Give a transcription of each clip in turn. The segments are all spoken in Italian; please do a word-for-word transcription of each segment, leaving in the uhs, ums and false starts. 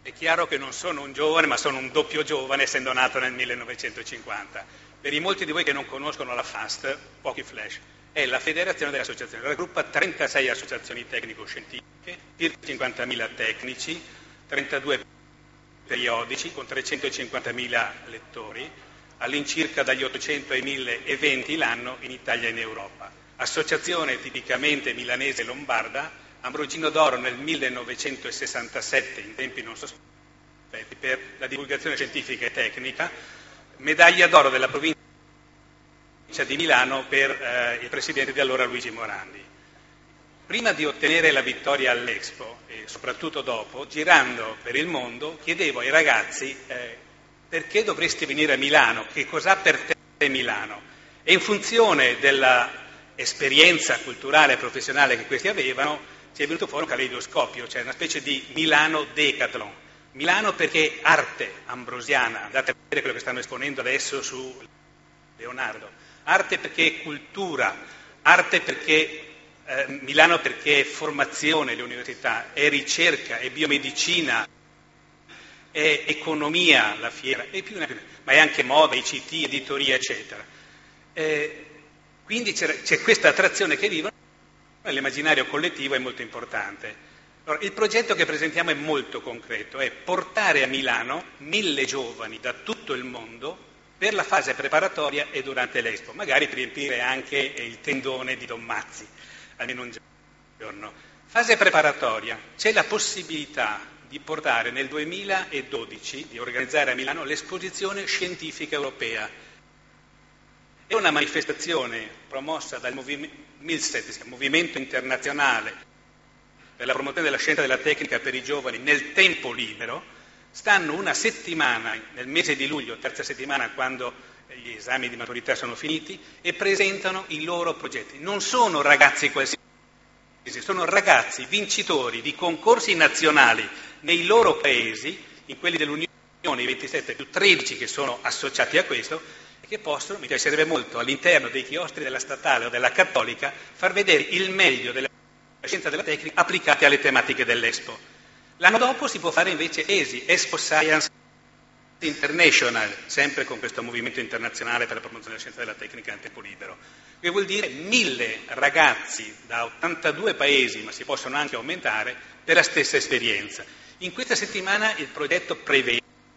È chiaro che non sono un giovane, ma sono un doppio giovane, essendo nato nel millenovecentocinquanta. Per i molti di voi che non conoscono la FAST, pochi flash, è la Federazione delle Associazioni, raggruppa trentasei associazioni tecnico-scientifiche, circa cinquantamila tecnici, trentadue periodici con trecentocinquantamila lettori, all'incirca dagli ottocento ai mille eventi l'anno in Italia e in Europa. Associazione tipicamente milanese e lombarda, Ambrogino d'Oro nel millenovecentosessantasette, in tempi non sospetti, per la divulgazione scientifica e tecnica, medaglia d'oro della provincia di Milano per eh, il presidente di allora Luigi Morandi. Prima di ottenere la vittoria all'Expo, e soprattutto dopo, girando per il mondo, chiedevo ai ragazzi eh, perché dovresti venire a Milano, che cos'ha per te Milano? E in funzione dell'esperienza culturale e professionale che questi avevano, ci è venuto fuori un caleidoscopio, cioè una specie di Milano Decathlon. Milano perché arte ambrosiana, andate a vedere quello che stanno esponendo adesso su Leonardo, arte perché cultura, arte perché eh, Milano perché è formazione, le università, è ricerca, è biomedicina, è economia la fiera, e più, ma è anche moda, I C T, editoria, eccetera. Eh, quindi c'è, c'è questa attrazione che vivono. L'immaginario collettivo è molto importante. Allora, il progetto che presentiamo è molto concreto, è portare a Milano mille giovani da tutto il mondo per la fase preparatoria e durante l'Expo, magari per riempire anche il tendone di Don Mazzi, almeno un giorno. Fase preparatoria, c'è la possibilità di portare nel duemiladodici, di organizzare a Milano l'esposizione scientifica europea. È una manifestazione promossa dal movimento MILSET, Movimento Internazionale per la promozione della scienza e della tecnica per i giovani nel tempo libero. Stanno una settimana, nel mese di luglio, terza settimana, quando gli esami di maturità sono finiti, e presentano i loro progetti. Non sono ragazzi qualsiasi, sono ragazzi vincitori di concorsi nazionali nei loro paesi, in quelli dell'Unione, i ventisette più tredici che sono associati a questo, che possono, mi piacerebbe molto, all'interno dei chiostri della statale o della cattolica, far vedere il meglio della scienza e della tecnica applicate alle tematiche dell'Expo. L'anno dopo si può fare invece E S I, Expo Science International, sempre con questo movimento internazionale per la promozione della scienza e della tecnica in tempo libero, che vuol dire mille ragazzi da ottantadue paesi, ma si possono anche aumentare, per la stessa esperienza. In questa settimana il progetto prevede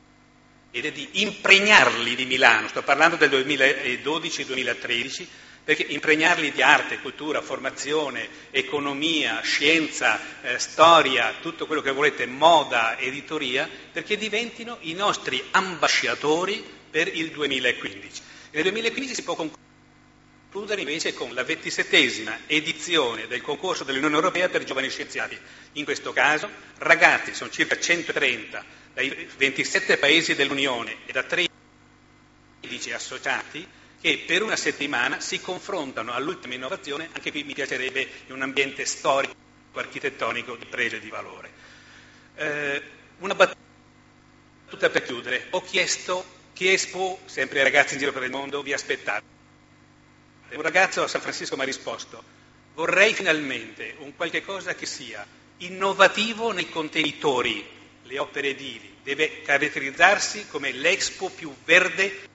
di impregnarli di Milano, sto parlando del duemiladodici duemilatredici, perché impregnarli di arte, cultura, formazione, economia, scienza, eh, storia, tutto quello che volete, moda, editoria, perché diventino i nostri ambasciatori per il duemilaquindici. E nel duemilaquindici si può concludere invece con la ventisettesima edizione del concorso dell'Unione Europea per giovani scienziati. In questo caso ragazzi, sono circa centotrenta, dai ventisette paesi dell'Unione e da tredici associati, che per una settimana si confrontano all'ultima innovazione, anche qui mi piacerebbe in un ambiente storico, architettonico di pregio e di valore. Eh, una battuta per chiudere. Ho chiesto che Expo, sempre ai ragazzi in giro per il mondo, vi aspettate. Un ragazzo a San Francisco mi ha risposto: vorrei finalmente un qualche cosa che sia innovativo nei contenitori, le opere edili, deve caratterizzarsi come l'Expo più verde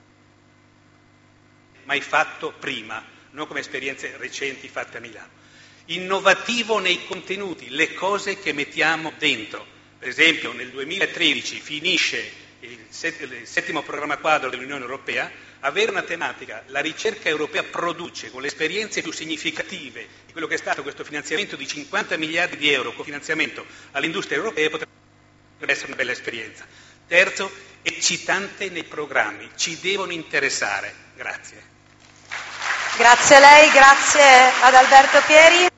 mai fatto prima, non come esperienze recenti fatte a Milano. Innovativo nei contenuti, le cose che mettiamo dentro. Per esempio nel duemilatredici finisce il, set, il settimo programma quadro dell'Unione Europea, avere una tematica, la ricerca europea produce, con le esperienze più significative di quello che è stato questo finanziamento di cinquanta miliardi di euro, cofinanziamento all'industria europea, potrebbe essere una bella esperienza. Terzo, eccitante nei programmi, ci devono interessare. Grazie. Grazie a lei, grazie ad Alberto Pieri.